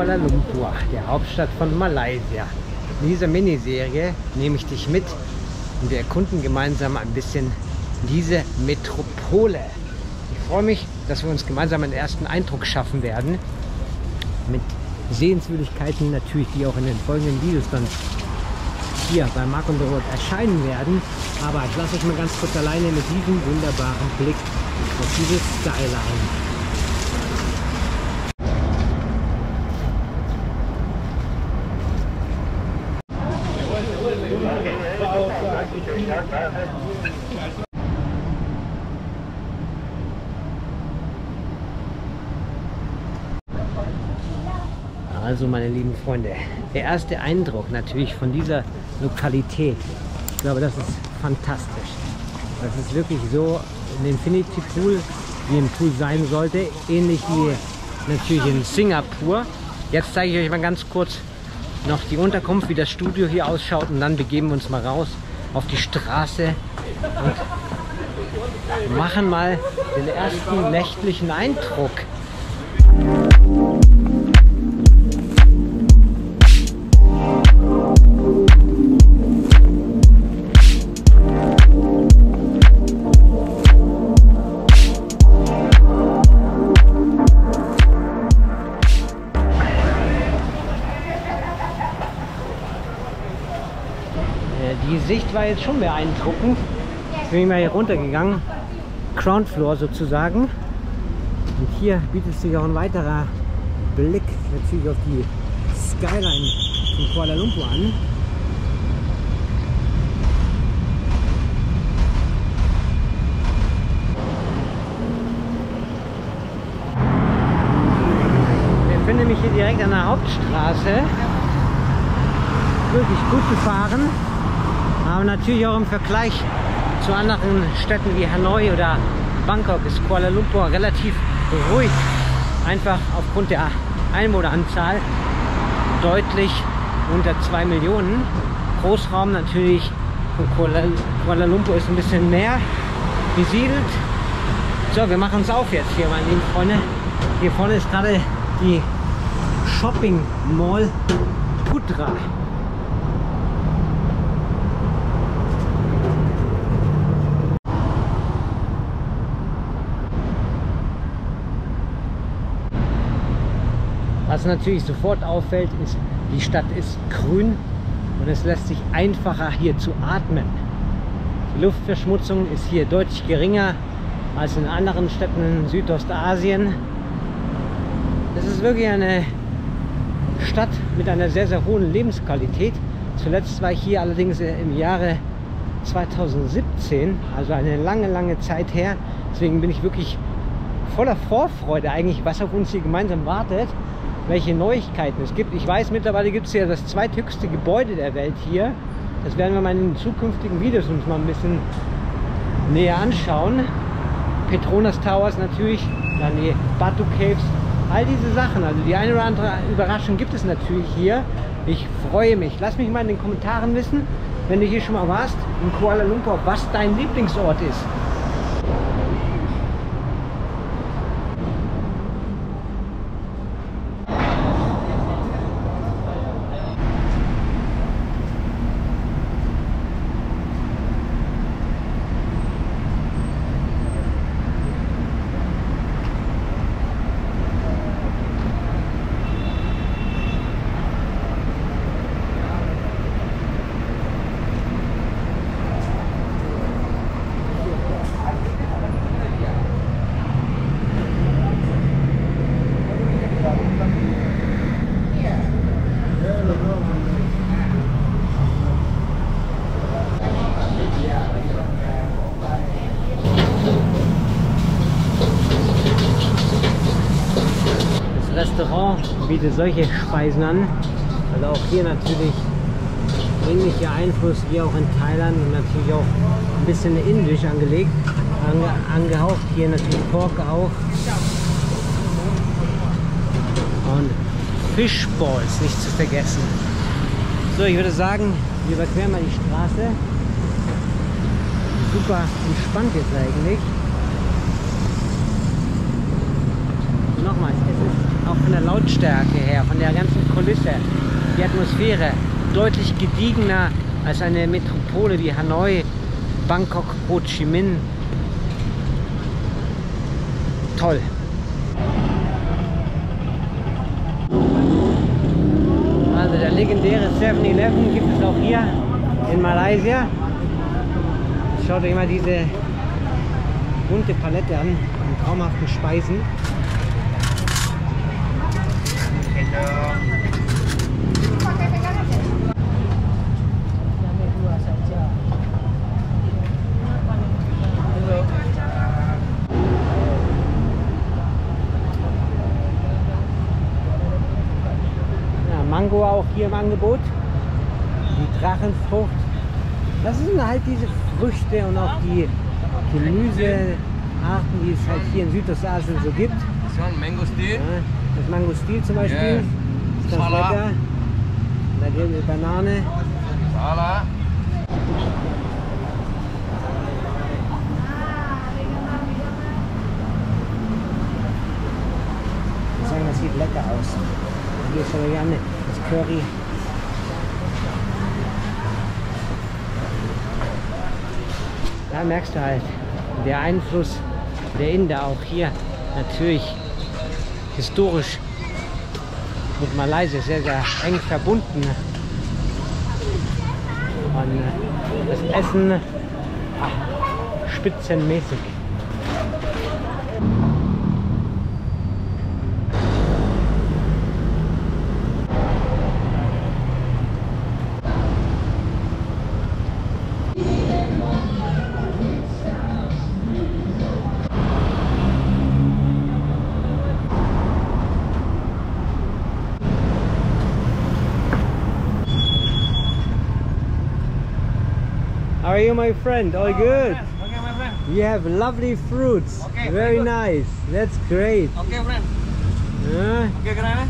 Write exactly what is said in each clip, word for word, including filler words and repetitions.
Kuala Lumpur, der Hauptstadt von Malaysia. In dieser Miniserie nehme ich dich mit und wir erkunden gemeinsam ein bisschen diese Metropole. Ich freue mich, dass wir uns gemeinsam einen ersten Eindruck schaffen werden mit Sehenswürdigkeiten natürlich, die auch in den folgenden Videos dann hier bei Mark on the Road erscheinen werden. Aber ich lasse euch mal ganz kurz alleine mit diesem wunderbaren Blick auf dieses Skyline. Also meine lieben Freunde, der erste Eindruck natürlich von dieser Lokalität, ich glaube, das ist fantastisch. Das ist wirklich so ein Infinity Pool, wie ein Pool sein sollte, ähnlich wie natürlich in Singapur. Jetzt zeige ich euch mal ganz kurz noch die Unterkunft, wie das Studio hier ausschaut, und dann begeben wir uns mal raus auf die Straße und machen mal den ersten nächtlichen Eindruck. Die Sicht war jetzt schon beeindruckend. Jetzt bin ich mal hier runtergegangen, Ground Floor sozusagen. Und hier bietet sich auch ein weiterer Blick natürlich auf die Skyline von Kuala Lumpur an. Ich befinde mich hier direkt an der Hauptstraße. Wirklich gut gefahren. Aber natürlich auch im Vergleich zu anderen Städten wie Hanoi oder Bangkok ist Kuala Lumpur relativ ruhig. Einfach aufgrund der Einwohneranzahl deutlich unter zwei Millionen. Großraum natürlich von Kuala, Kuala Lumpur ist ein bisschen mehr besiedelt. So, wir machen es auf jetzt hier, meine lieben Freunde. Hier vorne ist gerade die Shopping Mall Putra. Was natürlich sofort auffällt, ist, die Stadt ist grün und es lässt sich einfacher hier zu atmen. Die Luftverschmutzung ist hier deutlich geringer als in anderen Städten in Südostasien. Es ist wirklich eine Stadt mit einer sehr, sehr hohen Lebensqualität. Zuletzt war ich hier allerdings im Jahre zweitausendsiebzehn, also eine lange, lange Zeit her. Deswegen bin ich wirklich voller Vorfreude eigentlich, was auf uns hier gemeinsam wartet. Welche Neuigkeiten es gibt. Ich weiß, mittlerweile gibt es ja das zweithöchste Gebäude der Welt hier. Das werden wir mal in den zukünftigen Videos uns mal ein bisschen näher anschauen. Petronas Towers natürlich, dann die Batu Caves, all diese Sachen. Also die eine oder andere Überraschung gibt es natürlich hier. Ich freue mich. Lass mich mal in den Kommentaren wissen, wenn du hier schon mal warst in Kuala Lumpur, was dein Lieblingsort ist. Restaurant bietet solche Speisen an. Also auch hier natürlich ähnlicher Einfluss wie auch in Thailand und natürlich auch ein bisschen indisch angelegt, ange, angehaucht. Hier natürlich Pork auch. Und Fishballs nicht zu vergessen. So, ich würde sagen, wir überqueren mal die Straße. Super entspannt jetzt eigentlich. Nochmals, es ist auch von der Lautstärke her, von der ganzen Kulisse, die Atmosphäre, deutlich gediegener als eine Metropole wie Hanoi, Bangkok, Ho Chi Minh. Toll. Also der legendäre seven eleven gibt es auch hier in Malaysia. Schaut euch mal diese bunte Palette an, an traumhaften Speisen. Ja, Mango auch hier im Angebot. Die Drachenfrucht. Das sind halt diese Früchte und auch die Gemüsearten, die es halt hier in Südostasien so gibt. Mangosteen. Ja, das Mangostil zum Beispiel, Yeah. ist ganz Salah. lecker. Da gibt es Banane. Salah. Ich muss sagen, das sieht lecker aus. Hier ist schon gerne das Curry. Da merkst du halt der Einfluss der Inder auch hier natürlich historisch mit Malaysia sehr, sehr eng verbunden. Und äh, das Essen ach, spitzenmäßig. How are you, my friend? All good? Okay, my friend. You have lovely fruits. Okay, very very good. nice. That's great. Okay, friend. Huh? Okay, Grana.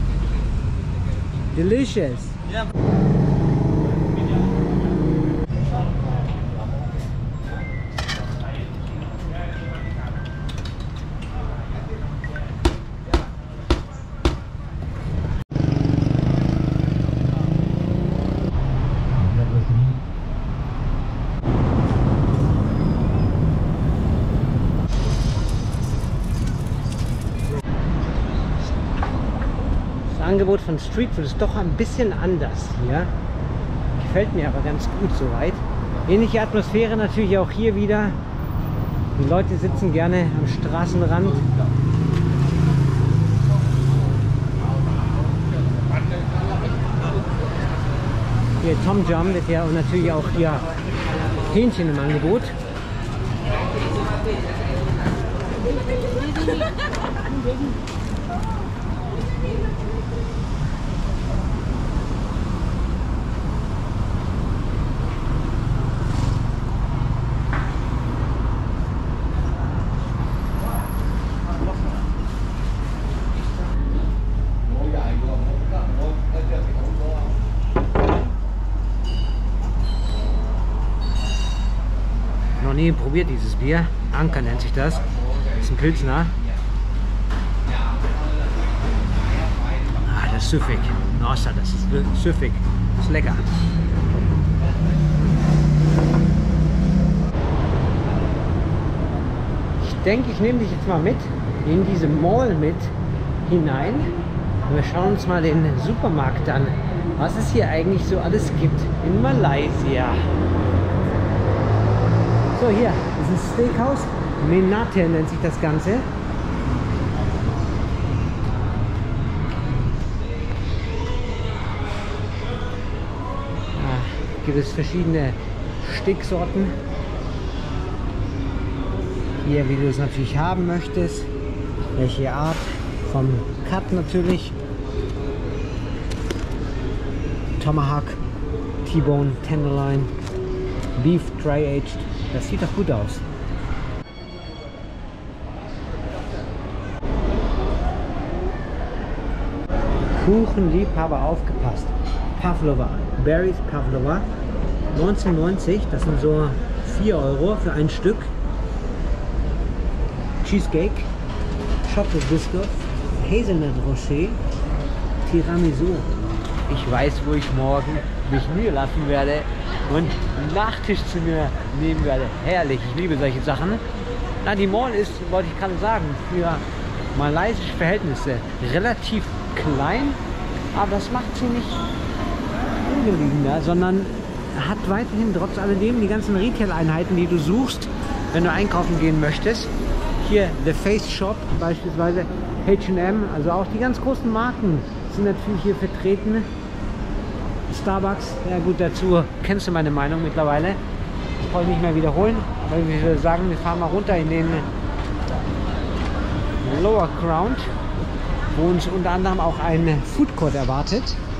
Delicious. Yeah. Das Angebot von Streetfood ist doch ein bisschen anders hier. Gefällt mir aber ganz gut soweit. Ähnliche Atmosphäre natürlich auch hier wieder. Die Leute sitzen gerne am Straßenrand. Hier Tom Jam wird ja und natürlich auch hier Hähnchen im Angebot. Noch nie probiert dieses Bier. Anker nennt sich das. Das ist ein Pilsner. Ah, das ist süffig. Nossa, das ist süffig. Das ist lecker. Ich denke, ich nehme dich jetzt mal mit in diese Mall mit hinein. Und wir schauen uns mal den Supermarkt an, was es hier eigentlich so alles gibt in Malaysia. So, hier ist ein Steakhouse. Menate nennt sich das Ganze. Da gibt es verschiedene Steaksorten. Hier, wie du es natürlich haben möchtest. Welche Art vom Cut natürlich. Tomahawk, T-Bone, Tenderloin, Beef Dry Aged. Das sieht doch gut aus. Kuchenliebhaber aufgepasst. Pavlova, Berries Pavlova, neunzehnhundertneunzig, das sind so vier Euro für ein Stück. Cheesecake, Chocolate Biscuit, Hazelnut Rocher Tiramisu. Ich weiß, wo ich morgen mich niederlassen werde und einen Nachtisch zu mir nehmen werde. Herrlich, ich liebe solche Sachen. Na, die Mall ist, wollte ich gerade sagen, für malaysische Verhältnisse relativ klein, aber das macht sie nicht ungeliebender, sondern hat weiterhin trotz alledem die ganzen Retail-Einheiten, die du suchst, wenn du einkaufen gehen möchtest. Hier The Face Shop beispielsweise, H and M, also auch die ganz großen Marken sind natürlich hier vertreten. Starbucks, ja gut, dazu kennst du meine Meinung mittlerweile. Das brauche ich nicht mehr wiederholen, aber ich würde sagen, wir fahren mal runter in den Lower Ground, wo uns unter anderem auch ein Food Court erwartet.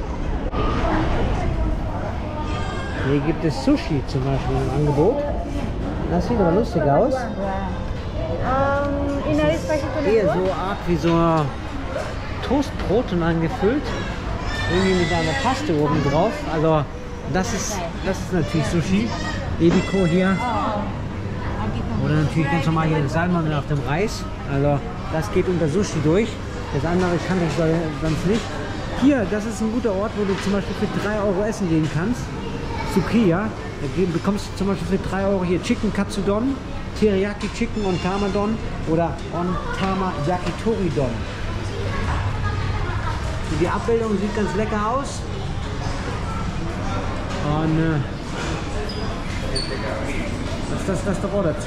Hier gibt es Sushi zum Beispiel im Angebot. Das sieht aber lustig aus. Eher so Art wie so Toastbrot und dann gefüllt. Irgendwie mit einer Paste oben drauf. Also das ist, das ist natürlich Sushi. Ebiko hier. Oder natürlich ganz normal hier Salmon auf dem Reis. Also das geht unter Sushi durch. Das andere kannte ich sonst nicht. Hier, das ist ein guter Ort, wo du zum Beispiel für drei Euro essen gehen kannst. Sukiya. Da bekommst du zum Beispiel für drei Euro hier Chicken Katsudon, Teriyaki Chicken und Tamadon oder Ontama Yakitori Don. Die Abbildung sieht ganz lecker aus. Und äh, das ist das Restaurant dazu.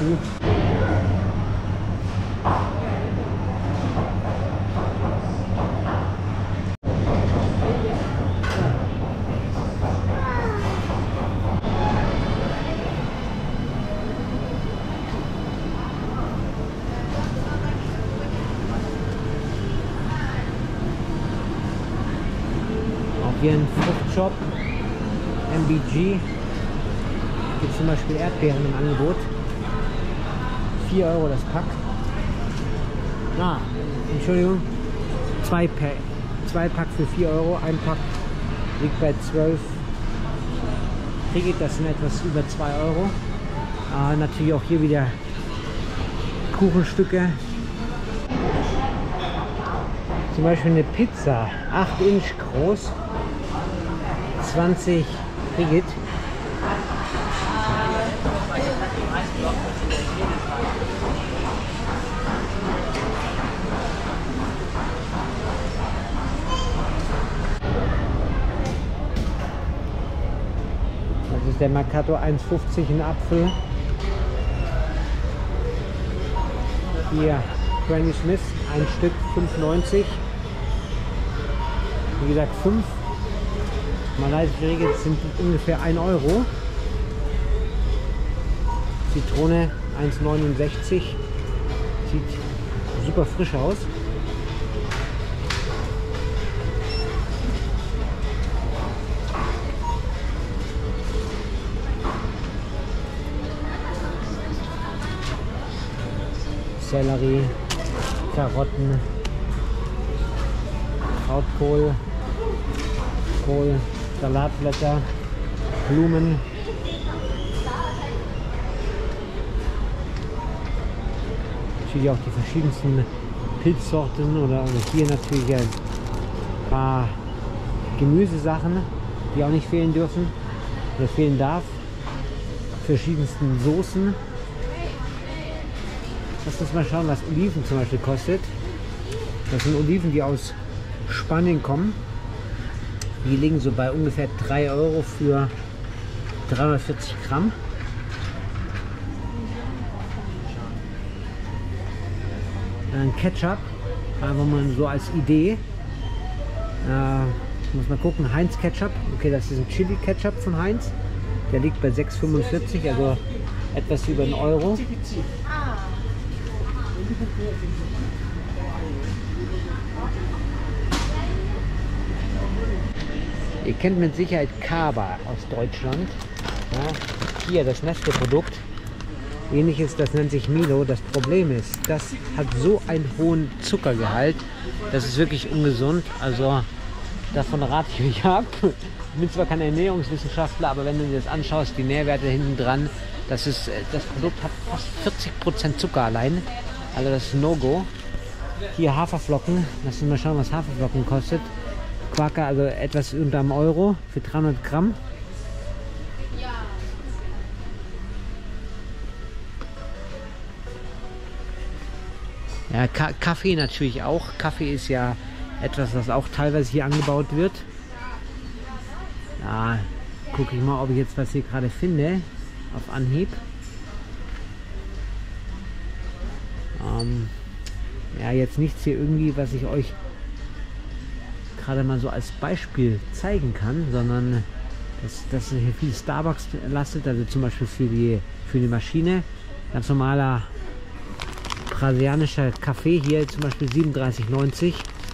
Hier ein Fruchtshop, M B G, gibt zum Beispiel Erdbeeren im Angebot, vier Euro das Pack. Ah, Entschuldigung, zwei Pack, zwei Pack für vier Euro, ein Pack liegt bei zwölf Ringgit, das sind etwas über zwei Euro. Ah, natürlich auch hier wieder Kuchenstücke. Zum Beispiel eine Pizza, acht Inch groß. zwanzig Ringgit. Das ist der Mercato eins fünfzig, ein Apfel. Hier Granny Smith, ein Stück fünf neunzig. Wie gesagt fünf. Malaysische Ringgit sind ungefähr ein Euro. Zitrone eins neunundsechzig. Sieht super frisch aus. Sellerie, Karotten, Krautkohl, Kohl, Salatblätter, Blumen. Natürlich auch die verschiedensten Pilzsorten oder hier natürlich ein paar Gemüsesachen, die auch nicht fehlen dürfen oder fehlen darf. Verschiedensten Soßen. Lass uns mal schauen, was Oliven zum Beispiel kostet. Das sind Oliven, die aus Spanien kommen. Die liegen so bei ungefähr drei Euro für dreihundertvierzig Gramm. Ein Ketchup, einfach mal so als Idee. Äh, muss mal gucken, Heinz Ketchup. Okay, das ist ein Chili Ketchup von Heinz. Der liegt bei sechs fünfundvierzig, also etwas über einen Euro. Ihr kennt mit Sicherheit Kaba aus Deutschland. Ja, hier das Nestle-Produkt. Ähnliches, das nennt sich Milo. Das Problem ist, das hat so einen hohen Zuckergehalt. Das ist wirklich ungesund. Also davon rate ich euch ab. Ich bin zwar kein Ernährungswissenschaftler, aber wenn du dir das anschaust, die Nährwerte hinten dran, das ist, das Produkt hat fast vierzig Prozent Zucker allein. Also das ist No-Go. Hier Haferflocken. Lass uns mal schauen, was Haferflocken kostet. Quaker, also etwas unter einem Euro für dreihundert Gramm. Ja, Ka Kaffee natürlich auch. Kaffee ist ja etwas, was auch teilweise hier angebaut wird. Ja, gucke ich mal, ob ich jetzt was hier gerade finde. Auf Anhieb. Ähm, ja, jetzt nichts hier irgendwie, was ich euch gerade mal so als Beispiel zeigen kann, sondern dass, dass hier viel Starbucks lastet, also zum Beispiel für die, für die Maschine. Ganz normaler brasilianischer Kaffee hier zum Beispiel siebenunddreißig neunzig.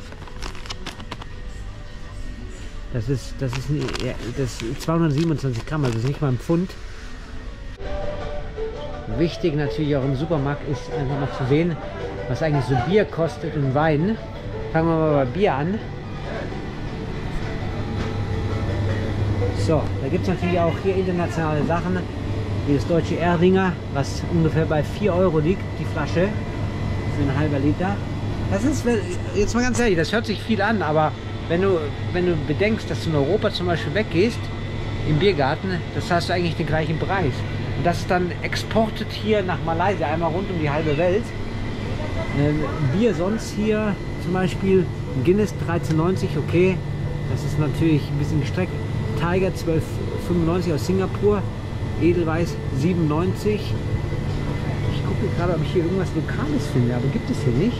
Das ist, das ist, ja, das ist zweihundertsiebenundzwanzig Gramm, also ist nicht mal ein Pfund. Wichtig natürlich auch im Supermarkt ist einfach mal zu sehen, was eigentlich so Bier kostet und Wein. Fangen wir mal bei Bier an. So, da gibt es natürlich auch hier internationale Sachen, wie das deutsche Erdinger, was ungefähr bei vier Euro liegt, die Flasche, für einen halben Liter. Das ist, jetzt mal ganz ehrlich, das hört sich viel an, aber wenn du, wenn du bedenkst, dass du in Europa zum Beispiel weggehst, im Biergarten, das hast du eigentlich den gleichen Preis. Und das ist dann exportet hier nach Malaysia, einmal rund um die halbe Welt. Ein Bier sonst hier zum Beispiel, Guinness dreizehn neunzig, okay, das ist natürlich ein bisschen gestreckt. Tiger zwölf fünfundneunzig aus Singapur, Edelweiß sieben neunzig. Ich gucke gerade, ob ich hier irgendwas Lokales finde, aber gibt es hier nicht.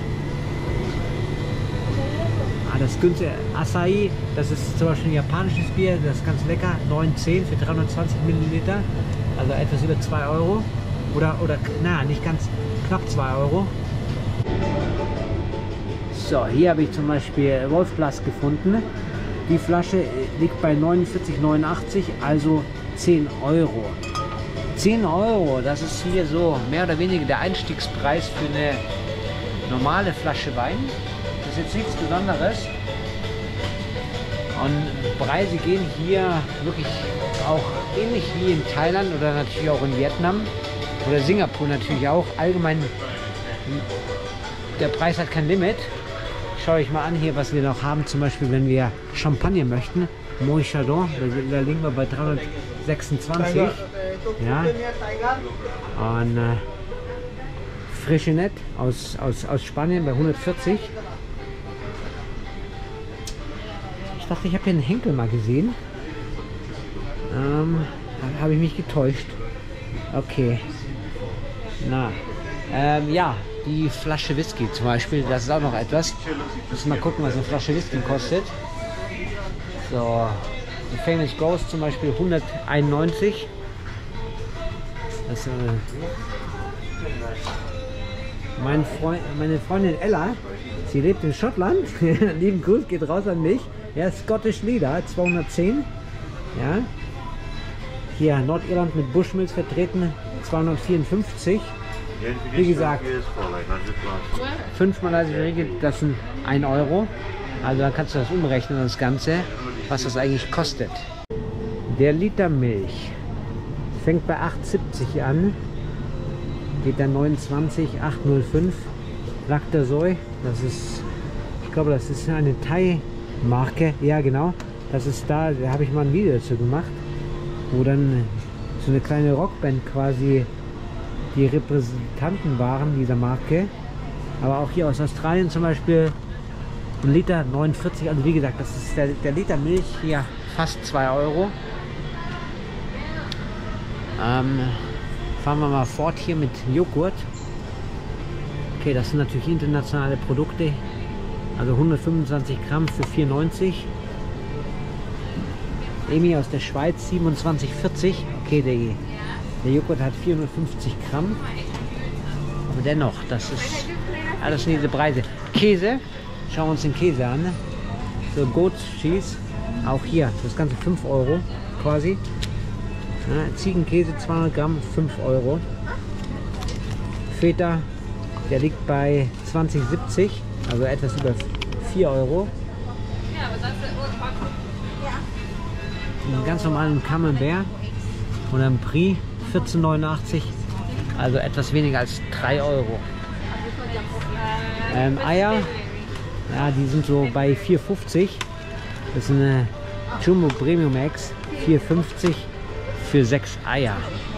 Ah, das günstige Asahi, das ist zum Beispiel ein japanisches Bier, das ist ganz lecker, neun zehn für dreihundertzwanzig Milliliter, also etwas über zwei Euro. Oder, oder na, nicht ganz, knapp zwei Euro. So, hier habe ich zum Beispiel Wolfglas gefunden. Die Flasche liegt bei neunundvierzig neunundachtzig, also zehn Euro. zehn Euro, das ist hier so mehr oder weniger der Einstiegspreis für eine normale Flasche Wein. Das ist jetzt nichts Besonderes. Und Preise gehen hier wirklich auch ähnlich wie in Thailand oder natürlich auch in Vietnam oder Singapur natürlich auch. Allgemein, der Preis hat kein Limit. Schaue ich mal an hier, was wir noch haben, zum Beispiel wenn wir Champagner möchten. Moët Chandon, da, da liegen wir bei dreihundertsechsundzwanzig. Ja. Und äh, Freixenet aus, aus, aus Spanien bei hundertvierzig. Ich dachte, ich habe hier einen Henkel mal gesehen. Ähm, habe ich mich getäuscht. Okay. Na, ähm, ja. Die Flasche Whisky zum Beispiel, das ist auch noch etwas. Müssen mal gucken, was eine Flasche Whisky kostet. So, die Famous Ghost zum Beispiel hunderteinundneunzig. Das, äh, mein Freund, meine Freundin Ella, sie lebt in Schottland. Lieben Gruß geht raus an mich. Ja, Scottish Leader zweihundertzehn. Ja. Hier Nordirland mit Bushmills vertreten zweihundertvierundfünfzig. Wie gesagt, fünf malaysische Ringgit, das sind ein Euro. Also dann kannst du das umrechnen, das Ganze, was das eigentlich kostet. Der Liter Milch fängt bei acht siebzig an, geht dann neunundzwanzig achthundertfünf. Lactasoy, das ist, ich glaube, das ist eine Thai-Marke. Ja, genau. Das ist da, da habe ich mal ein Video dazu gemacht, wo dann so eine kleine Rockband quasi die Repräsentanten waren dieser Marke. Aber auch hier aus Australien zum Beispiel ein Liter neunundvierzig, also wie gesagt, das ist der, der Liter Milch hier fast zwei Euro. Ähm, fahren wir mal fort hier mit Joghurt. Okay, das sind natürlich internationale Produkte, also hundertfünfundzwanzig Gramm für vier neunzig. Emi aus der Schweiz siebenundzwanzig vierzig. Okay, der Der Joghurt hat vierhundertfünfzig Gramm, aber dennoch, das ist alles diese Preise. Käse, schauen wir uns den Käse an. So Goat Cheese, auch hier, das Ganze fünf Euro quasi. Ja, Ziegenkäse zweihundert Gramm, fünf Euro. Feta, der liegt bei zwanzig siebzig, also etwas über vier Euro. Einen ganz normalen Camembert oder ein Prix vierzehn neunundachtzig, also etwas weniger als drei Euro. Ähm, Eier, ja, die sind so bei vier fünfzig. Das ist eine Jumbo Premium Eggs, vier fünfzig für sechs Eier.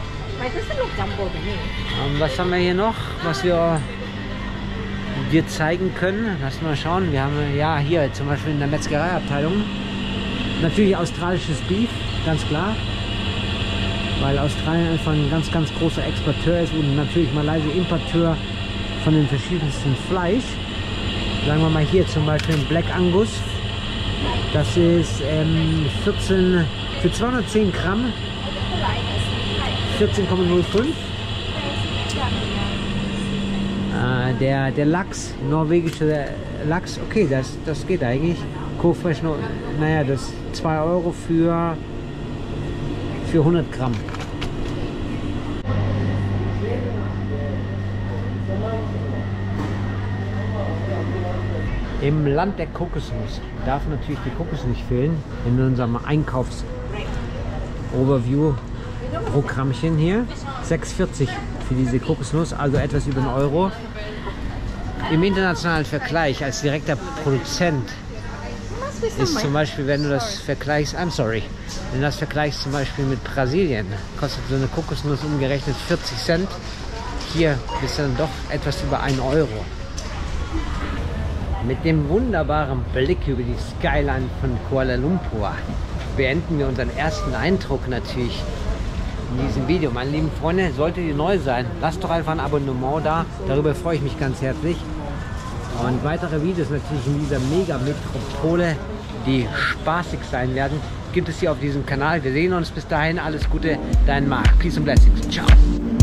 Ähm, was haben wir hier noch, was wir dir zeigen können? Lass mal schauen. Wir haben ja hier zum Beispiel in der Metzgereiabteilung natürlich australisches Beef, ganz klar, weil Australien einfach ein ganz, ganz großer Exporteur ist und natürlich Malaysia Importeur von den verschiedensten Fleisch. Sagen wir mal hier zum Beispiel ein Black Angus. Das ist ähm, vierzehn für zweihundertzehn Gramm, vierzehn Komma null fünf. Äh, der, der Lachs, norwegische Lachs, okay, das, das geht eigentlich. Co-Fresh, naja, das zwei Euro für, für hundert Gramm. Im Land der Kokosnuss darf natürlich die Kokos nicht fehlen. In unserem Einkaufs-Overview-Programmchen hier. sechs vierzig für diese Kokosnuss, also etwas über einen Euro. Im internationalen Vergleich als direkter Produzent ist zum Beispiel, wenn du das vergleichst, I'm sorry, wenn du das vergleichst zum Beispiel mit Brasilien, kostet so eine Kokosnuss umgerechnet vierzig Cent. Hier bist du dann doch etwas über einen Euro. Mit dem wunderbaren Blick über die Skyline von Kuala Lumpur beenden wir unseren ersten Eindruck natürlich in diesem Video. Meine lieben Freunde, solltet ihr neu sein, lasst doch einfach ein Abonnement da, darüber freue ich mich ganz herzlich. Und weitere Videos natürlich in dieser Mega-Metropole, die spaßig sein werden, gibt es hier auf diesem Kanal. Wir sehen uns bis dahin, alles Gute, dein Marc. Peace and Blessings. Ciao.